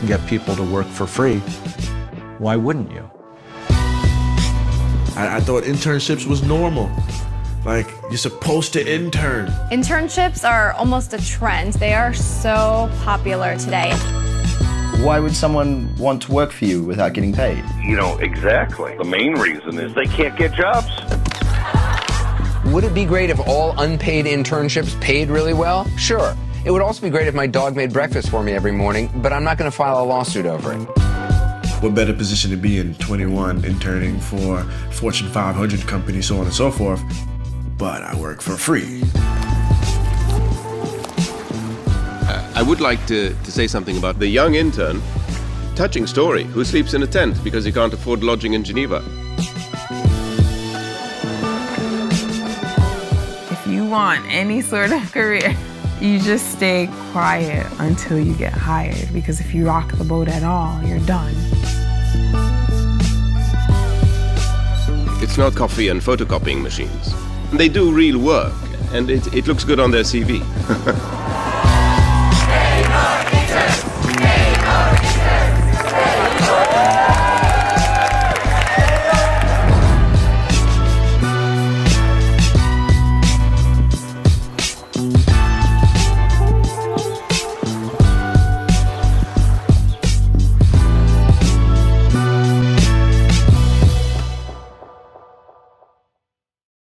can get people to work for free, why wouldn't you? I thought internships was normal. Like, you're supposed to intern. Internships are almost a trend. They are so popular today. Why would someone want to work for you without getting paid? You know, exactly. The main reason is they can't get jobs. Would it be great if all unpaid internships paid really well? Sure. It would also be great if my dog made breakfast for me every morning, but I'm not going to file a lawsuit over it. What better position to be in 21, interning for Fortune 500 companies, so on and so forth. But I work for free. I would like to say something about the young intern, touching story, who sleeps in a tent because he can't afford lodging in Geneva. If you want any sort of career, you just stay quiet until you get hired, because if you rock the boat at all, you're done. It's not coffee and photocopying machines. They do real work, and it looks good on their CV.